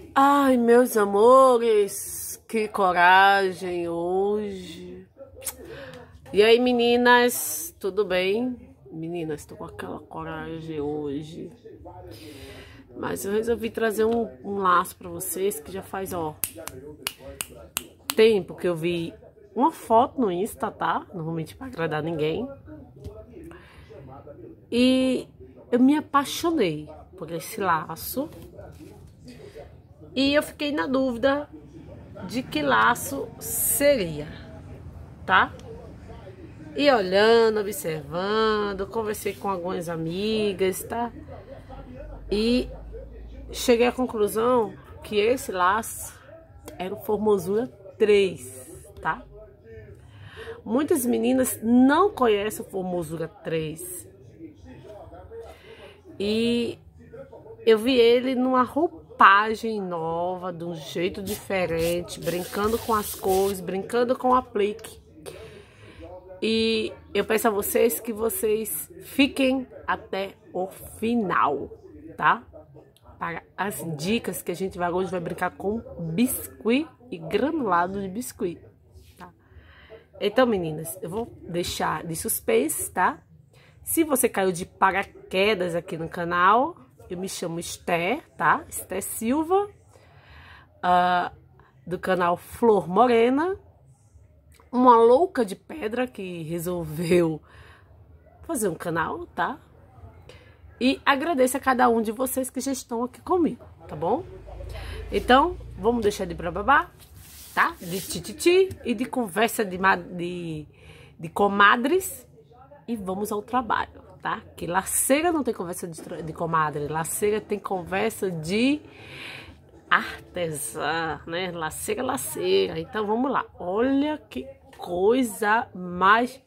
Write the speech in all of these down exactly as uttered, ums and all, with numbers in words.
Ai, meus amores, que coragem hoje. E aí, meninas, tudo bem? Meninas, tô com aquela coragem hoje. Mas eu resolvi trazer um, um laço pra vocês que já faz, ó, tempo que eu vi uma foto no Insta, tá? Não vou mentir pra agradar ninguém. E eu me apaixonei por esse laço. E eu fiquei na dúvida de que laço seria, tá? E olhando, observando, conversei com algumas amigas, tá? E cheguei à conclusão que esse laço era o Formosura três, tá? Muitas meninas não conhecem o Formosura três. E eu vi ele numa roupagem nova, de um jeito diferente, brincando com as cores, brincando com o aplique. E eu peço a vocês que vocês fiquem até o final, tá? Para as dicas que a gente vai hoje vai brincar com biscuit e granulado de biscuit, tá? Então, meninas, eu vou deixar de suspense, tá? Se você caiu de paraquedas aqui no canal, eu me chamo Esther, tá? Esther Silva, uh, do canal Flor Morena. Uma louca de pedra que resolveu fazer um canal, tá? E agradeço a cada um de vocês que já estão aqui comigo, tá bom? Então, vamos deixar de bababá, tá? De tititi e de conversa de, de, de comadres. E vamos ao trabalho, tá? Que laceira não tem conversa de, de comadre, laceira tem conversa de artesã, né? Laceira, laceira. Então vamos lá. Olha que coisa mais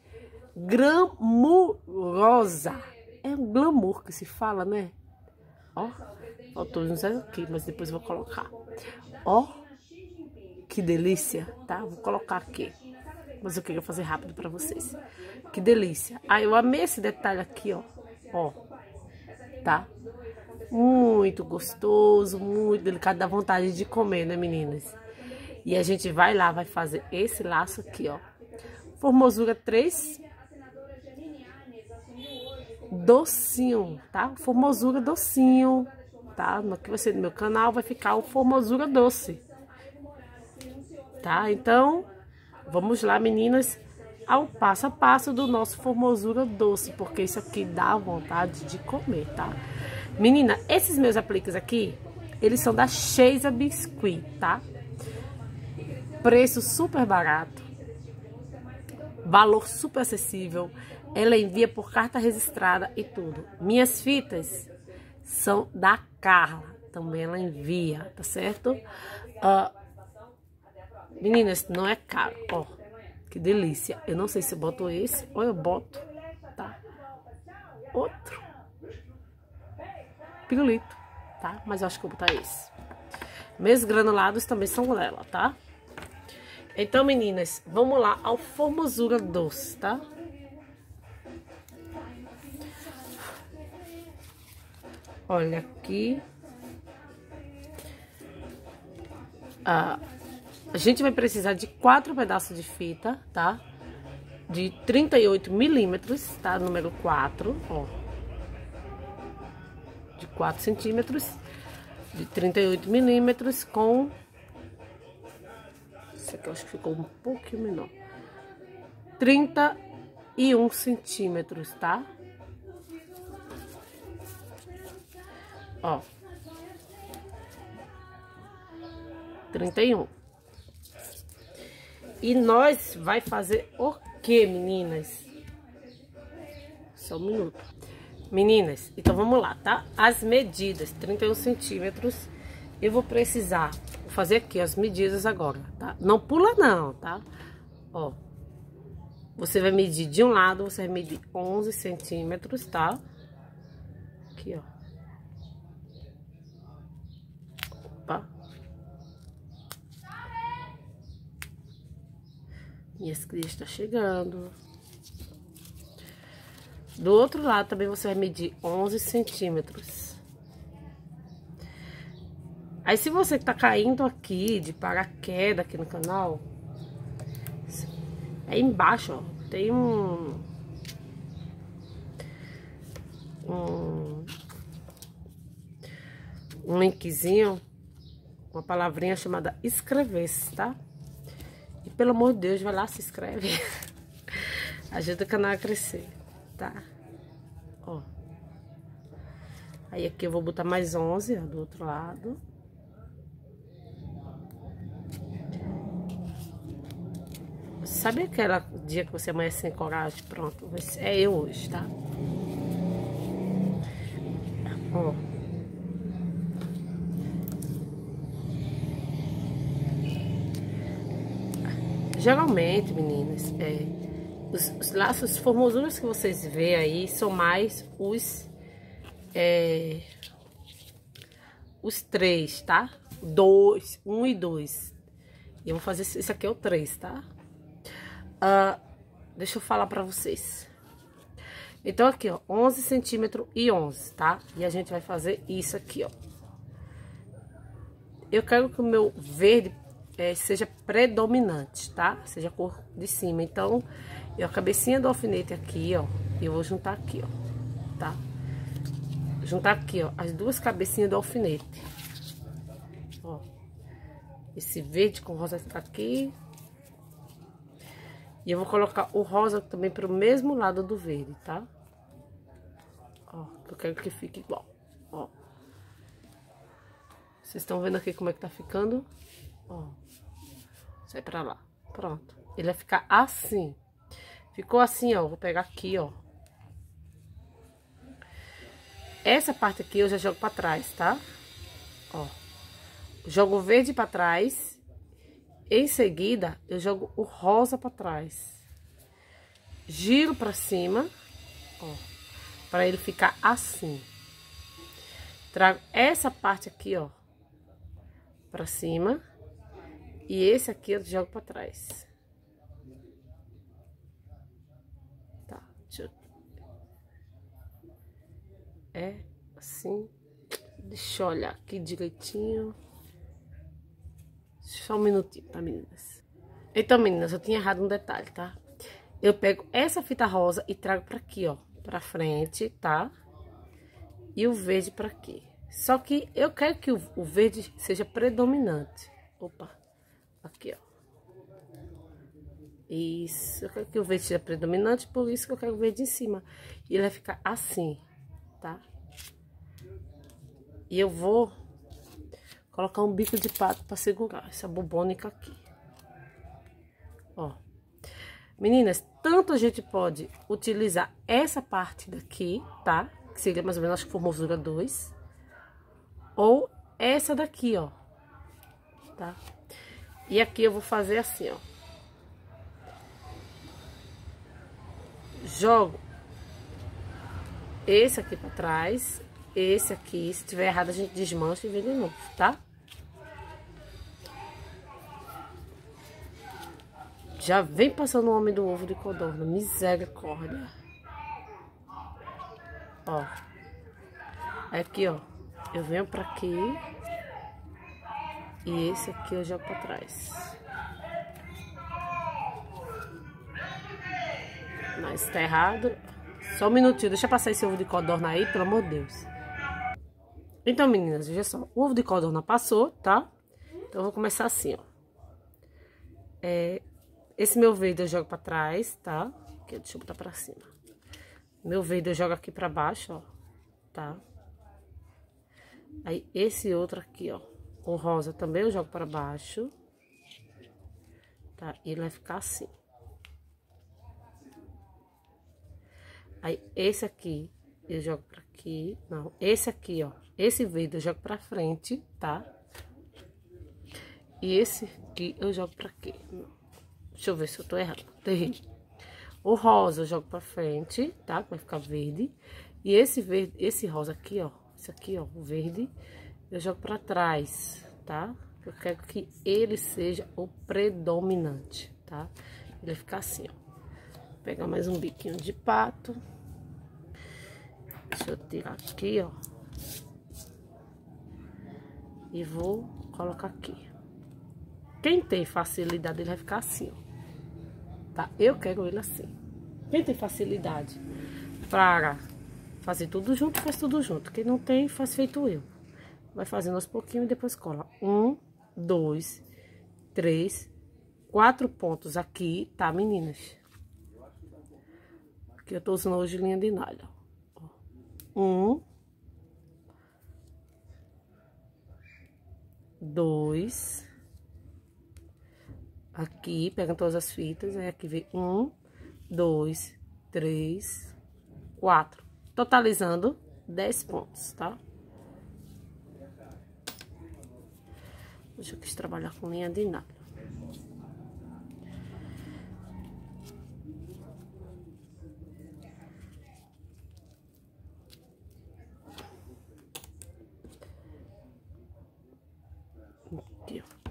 glamurosa. É um glamour que se fala, né? Ó, faltou uns aqui, mas depois eu vou colocar. Ó, que delícia, tá? Vou colocar aqui. Mas eu queria fazer rápido pra vocês. Que delícia. Ah, eu amei esse detalhe aqui, ó. Ó, tá? Muito gostoso, muito delicado, dá vontade de comer, né, meninas? E a gente vai lá, vai fazer esse laço aqui, ó. Formosura três. Docinho, tá? Formosura docinho, tá? Aqui vai ser no meu canal, vai ficar o Formosura doce. Tá? Então, vamos lá, meninas, ao passo a passo do nosso Formosura doce, porque isso aqui dá vontade de comer, tá? Menina, esses meus apliques aqui, eles são da Sheisa Biscuit, tá? Preço super barato, valor super acessível. Ela envia por carta registrada e tudo. Minhas fitas são da Carla, também ela envia, tá certo? Uh, meninas, não é caro, ó. Que delícia. Eu não sei se eu boto esse ou eu boto, tá? Outro. Pirulito, tá? Mas eu acho que eu vou botar esse. Meus granulados também são dela, tá? Então, meninas, vamos lá ao Formosura doce, tá? Olha aqui. Ah, a gente vai precisar de quatro pedaços de fita, tá? De trinta e oito milímetros, tá? Número quatro, ó. De quatro centímetros. De trinta e oito milímetros com... Esse aqui eu acho que ficou um pouquinho menor. trinta e um centímetros, tá? Ó. trinta e um. E nós vai fazer o que, meninas? Só um minuto. Meninas, então vamos lá, tá? As medidas, trinta e um centímetros. Eu vou precisar fazer aqui as medidas agora, tá? Não pula não, tá? Ó. Você vai medir de um lado, você vai medir onze centímetros, tá? Aqui, ó. Opa. Minhas crias estão chegando. Do outro lado também você vai medir onze centímetros. Aí se você que tá caindo aqui de paraquedas aqui no canal, aí embaixo, ó, tem um, um, um linkzinho, uma palavrinha chamada inscrever-se, tá? E pelo amor de Deus, vai lá, se inscreve. Ajuda o canal a crescer, tá? Ó. Aí aqui eu vou botar mais onze, ó, do outro lado. Sabe aquele dia que você amanhece sem coragem? Pronto, é eu hoje, tá? Ó. Geralmente, meninas, é, os, os laços, as formosuras que vocês vê aí são mais os, é, os três, tá? Dois, um e dois. E eu vou fazer, esse aqui é o três, tá? Uh, deixa eu falar pra vocês. Então, aqui, ó, onze centímetros e onze, tá? E a gente vai fazer isso aqui, ó. Eu quero que o meu verde é, seja predominante, tá? Seja a cor de cima. Então, eu a cabecinha do alfinete aqui, ó, eu vou juntar aqui, ó, tá? Juntar aqui, ó, as duas cabecinhas do alfinete. Ó. Esse verde com rosa tá aqui. E eu vou colocar o rosa também pro mesmo lado do verde, tá? Ó, eu quero que fique igual, ó. Vocês estão vendo aqui como é que tá ficando? Ó. Sai pra lá. Pronto. Ele vai ficar assim. Ficou assim, ó. Vou pegar aqui, ó. Essa parte aqui eu já jogo pra trás, tá? Ó. Jogo o verde pra trás. Em seguida, eu jogo o rosa pra trás. Giro pra cima, ó, pra ele ficar assim. Trago essa parte aqui, ó, pra cima. E esse aqui eu jogo pra trás. Tá, deixa eu... É assim. Deixa eu olhar aqui direitinho. Só um minutinho, tá, meninas? Então, meninas, eu tinha errado um detalhe, tá? Eu pego essa fita rosa e trago pra aqui, ó. Pra frente, tá? E o verde pra aqui. Só que eu quero que o, o verde seja predominante. Opa. Aqui, ó. Isso. Eu quero que o verde seja predominante, por isso que eu quero o verde em cima. E ele vai ficar assim, tá? E eu vou... colocar um bico de pato pra segurar essa bubônica aqui. Ó. Meninas, tanto a gente pode utilizar essa parte daqui, tá? Que seria mais ou menos, acho que formosura dois. Ou essa daqui, ó. Tá? E aqui eu vou fazer assim, ó. Jogo esse aqui pra trás. Esse aqui, se tiver errado, a gente desmancha e vê de novo, tá? Já vem passando o homem do ovo de codorna. Misericórdia. Ó. Aqui, ó. Eu venho pra aqui. E esse aqui eu jogo pra trás. Mas tá errado. Só um minutinho. Deixa passar esse ovo de codorna aí, pelo amor de Deus. Então, meninas, veja só. O ovo de codorna passou, tá? Então, eu vou começar assim, ó. É... Esse meu verde eu jogo pra trás, tá? Aqui, deixa eu botar pra cima. Meu verde eu jogo aqui pra baixo, ó. Tá? Aí, esse outro aqui, ó. O rosa também eu jogo pra baixo. Tá? E ele vai ficar assim. Aí, esse aqui eu jogo pra aqui. Não, esse aqui, ó. Esse verde eu jogo pra frente, tá? E esse aqui eu jogo pra aqui. Deixa eu ver se eu tô errado. Terrei. O rosa eu jogo pra frente, tá? Vai ficar verde. E esse verde, esse rosa aqui, ó. Esse aqui, ó, o verde, eu jogo pra trás, tá? Eu quero que ele seja o predominante, tá? Ele vai ficar assim, ó. Vou pegar mais um biquinho de pato. Deixa eu tirar aqui, ó. E vou colocar aqui. Quem tem facilidade, ele vai ficar assim, ó. Tá? Eu quero ele assim. Quem tem facilidade para fazer tudo junto, faz tudo junto. Quem não tem, faz feito eu. Vai fazendo aos pouquinhos e depois cola. Um, dois, três, quatro pontos aqui, tá, meninas? Aqui eu tô usando hoje linha de nalha. Um, dois, aqui, pega todas as fitas, aí aqui vem um, dois, três, quatro, totalizando dez pontos, tá? Hoje eu quis trabalhar com linha de nalha. Aqui, ó.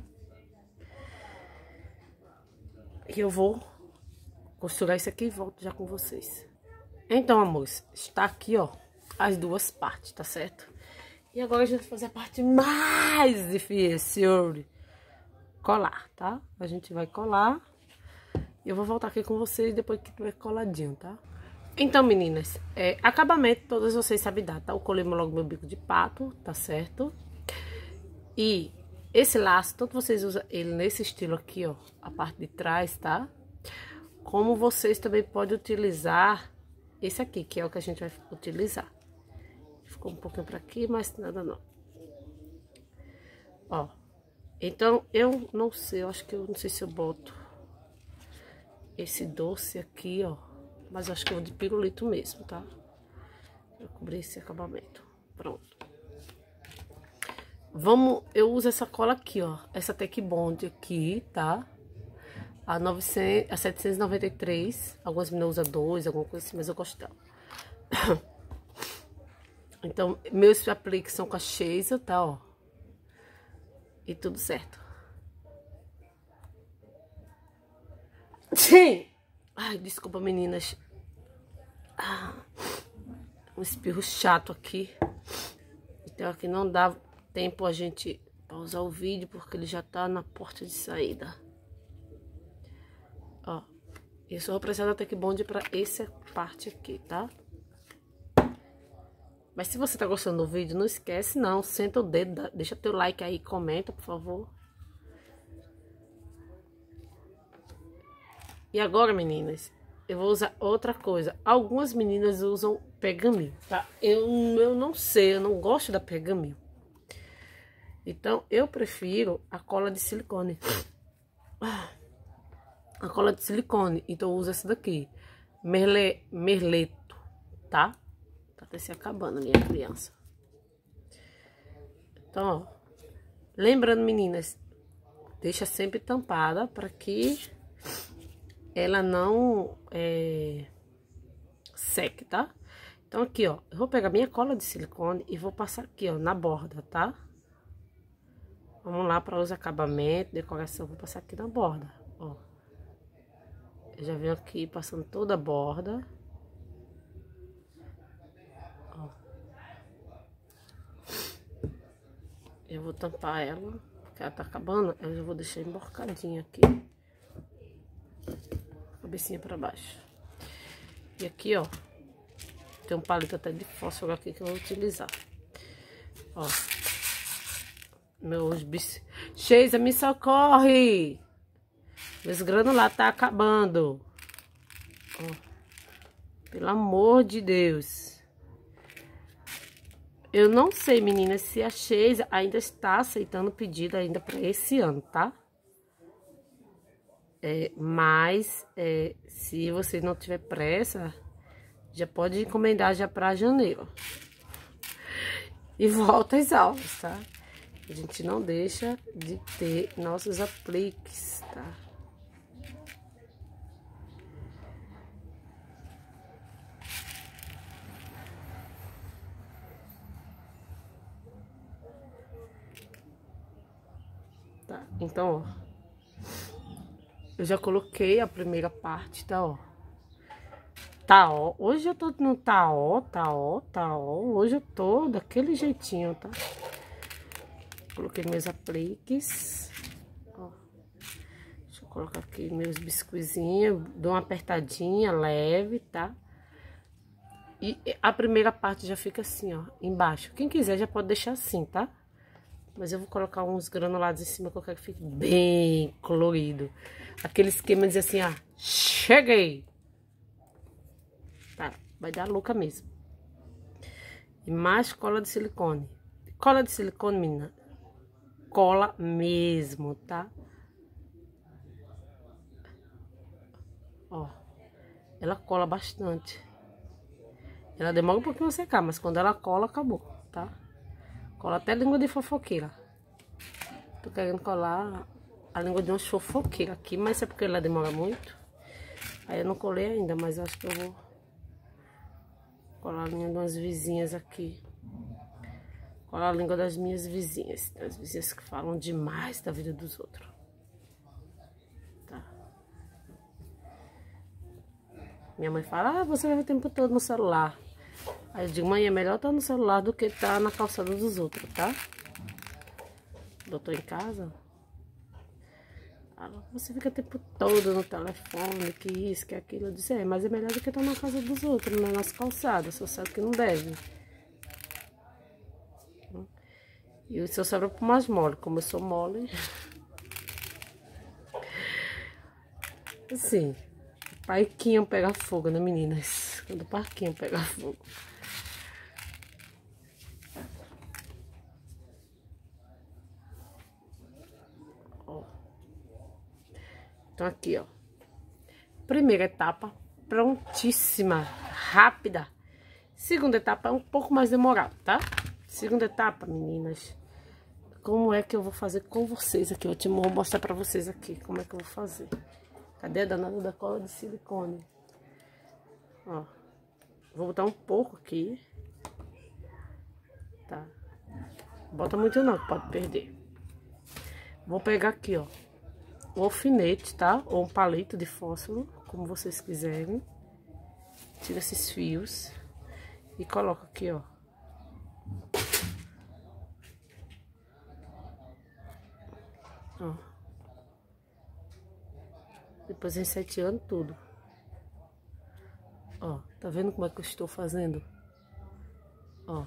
E eu vou costurar isso aqui e volto já com vocês. Então, amores, está aqui, ó, as duas partes, tá certo? E agora a gente vai fazer a parte mais difícil, colar, tá? A gente vai colar. E eu vou voltar aqui com vocês depois que tiver coladinho, tá? Então, meninas, é, acabamento, todas vocês sabem dar, tá? Eu colei logo meu bico de pato, tá certo? E esse laço, tanto vocês usam ele nesse estilo aqui, ó, a parte de trás, tá? Como vocês também podem utilizar esse aqui, que é o que a gente vai utilizar. Ficou um pouquinho pra aqui, mas nada não. Ó, então eu não sei, eu acho que eu não sei se eu boto esse doce aqui, ó. Mas eu acho que eu vou de pirulito mesmo, tá? Pra cobrir esse acabamento. Pronto. Vamos, eu uso essa cola aqui, ó. Essa Tech Bond aqui, tá? A, novecentos, a setecentos e noventa e três. Algumas meninas usam dois, alguma coisa assim, mas eu gosto dela. Então, meus apliques são com a Sheisa, tá, ó. E tudo certo. Sim! Ai, desculpa, meninas. Ah, um espirro chato aqui. Então, aqui não dá tempo a gente pausar o vídeo, porque ele já tá na porta de saída. Ó, eu só vou precisar da Tech Bond pra essa parte aqui, tá? Mas se você tá gostando do vídeo, não esquece não, senta o dedo, deixa teu like aí, comenta, por favor. E agora, meninas, eu vou usar outra coisa. Algumas meninas usam pergaminho, tá? Eu, eu não sei, eu não gosto da pergaminho. Então, eu prefiro a cola de silicone. A cola de silicone, então eu uso essa daqui. Merle, merleto, tá? Tá até se acabando, minha criança. Então, ó. Lembrando, meninas, deixa sempre tampada para que ela não é, seque, tá? Então, aqui, ó, eu vou pegar minha cola de silicone e vou passar aqui, ó, na borda, tá? Vamos lá para os acabamentos, decoração, vou passar aqui na borda, ó. Eu já venho aqui passando toda a borda. Ó. Eu vou tampar ela, porque ela tá acabando, eu já vou deixar emborcadinha aqui. Cabecinha pra baixo. E aqui, ó, tem um palito até de fósforo aqui que eu vou utilizar. Ó. Meus bichos. Sheisa, me socorre! Meus granulados tá acabando. Ó. Pelo amor de Deus. Eu não sei, meninas, se a Sheisa ainda está aceitando pedido ainda para esse ano, tá? É, mas, é, se você não tiver pressa, já pode encomendar já para janeiro. E volta às aulas, tá? A gente não deixa de ter nossos apliques, tá? Tá, então, ó. Eu já coloquei a primeira parte, tá, ó. Tá, ó. Hoje eu tô no tá, ó, tá, ó, tá, ó. Hoje eu tô daquele jeitinho, tá? Coloquei meus apliques. Ó. Deixa eu colocar aqui meus biscoizinhos. Dou uma apertadinha leve, tá? E a primeira parte já fica assim, ó, embaixo. Quem quiser já pode deixar assim, tá? Mas eu vou colocar uns granulados em cima que eu quero que fique bem colorido. Aquele esquema de dizer assim, ó, cheguei! Tá, vai dar louca mesmo. E mais cola de silicone. Cola de silicone, menina. Cola mesmo, tá? Ó, ela cola bastante. Ela demora um pouquinho a secar, mas quando ela cola, acabou, tá? Cola até língua de fofoqueira. Tô querendo colar a língua de uns fofoqueiros aqui, mas é porque ela demora muito. Aí eu não colei ainda, mas acho que eu vou colar a língua de umas vizinhas aqui. Colar a língua das minhas vizinhas. Das vizinhas que falam demais da vida dos outros. Tá? Minha mãe fala, ah, você vai o tempo todo no celular. Aí eu digo, mãe, é melhor estar no celular do que estar na calçada dos outros, tá? Eu tô em casa. Ela, você fica o tempo todo no telefone, que isso, que aquilo. Eu disse, é, mas é melhor do que estar na casa dos outros, né? Nas calçadas. Só sabe que não deve. E o seu sobra por mais mole, como eu sou mole. Assim, o parquinho pega fogo, né, meninas? Quando o parquinho pega fogo. Então, aqui, ó. Primeira etapa, prontíssima, rápida. Segunda etapa é um pouco mais demorado, tá? Segunda etapa, meninas. Como é que eu vou fazer com vocês aqui? Eu te vou mostrar pra vocês aqui como é que eu vou fazer. Cadê a danada da cola de silicone? Ó. Vou botar um pouco aqui. Tá? Bota muito não, que pode perder. Vou pegar aqui, ó. Um alfinete, tá? Ou um palito de fósforo, como vocês quiserem. Tira esses fios e coloca aqui, ó. Ó. Depois vem seteando tudo. Ó, tá vendo como é que eu estou fazendo? Ó.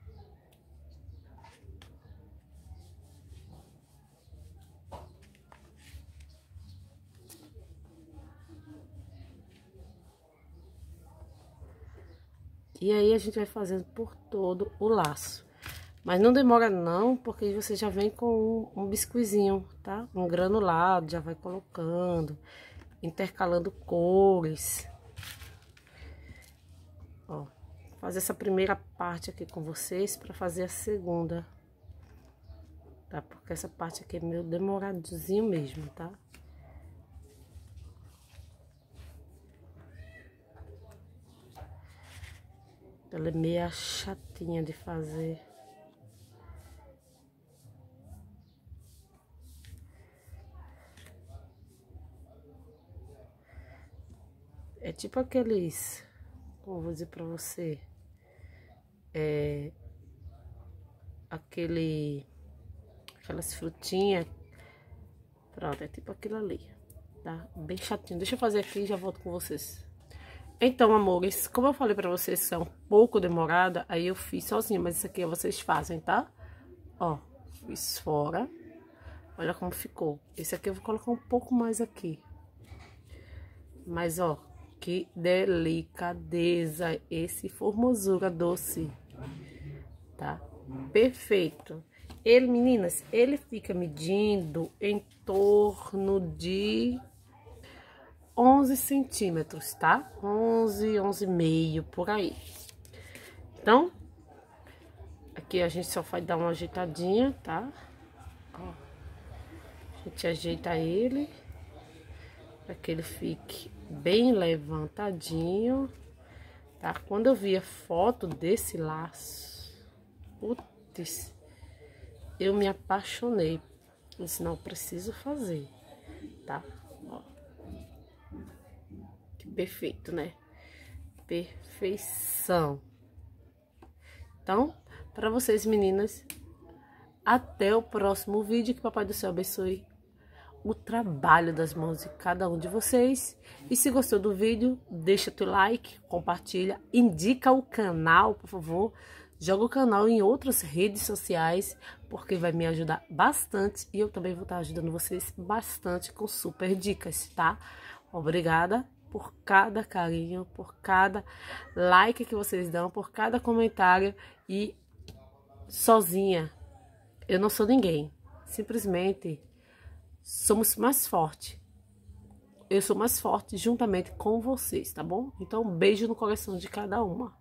E aí a gente vai fazendo por todo o laço. Mas não demora não, porque você já vem com um, um biscoizinho, tá? Um granulado, já vai colocando, intercalando cores. Ó, fazer essa primeira parte aqui com vocês para fazer a segunda. Tá? Porque essa parte aqui é meio demoradinho mesmo, tá? Ela é meio chatinha de fazer. É tipo aqueles, como eu vou dizer pra você, é aquele, aquelas frutinhas, pronto, é tipo aquilo ali, tá? Bem chatinho. Deixa eu fazer aqui e já volto com vocês. Então, amores, como eu falei pra vocês que é um pouco demorada, aí eu fiz sozinha, mas isso aqui vocês fazem, tá? Ó, fiz fora. Olha como ficou. Esse aqui eu vou colocar um pouco mais aqui. Mas, ó, que delicadeza esse formosura doce, tá? Perfeito. Ele, meninas, ele fica medindo em torno de onze centímetros, tá? onze, onze e meio, por aí. Então, aqui a gente só vai dar uma ajeitadinha, tá? Ó, a gente ajeita ele para que ele fique bem levantadinho, tá? Quando eu vi a foto desse laço, putz, eu me apaixonei. Eu disse, não, preciso fazer, tá? Ó. Perfeito, né? Perfeição. Então, para vocês, meninas, Até o próximo vídeo. Que Papai do Céu abençoe o trabalho das mãos de cada um de vocês. E se gostou do vídeo, deixa teu like, compartilha, indica o canal, por favor. Joga o canal em outras redes sociais, porque vai me ajudar bastante. E eu também vou estar ajudando vocês bastante com super dicas, tá? Obrigada por cada carinho, por cada like que vocês dão, por cada comentário. E sozinha, eu não sou ninguém. Simplesmente somos mais fortes. Eu sou mais forte juntamente com vocês, tá bom? Então, um beijo no coração de cada uma.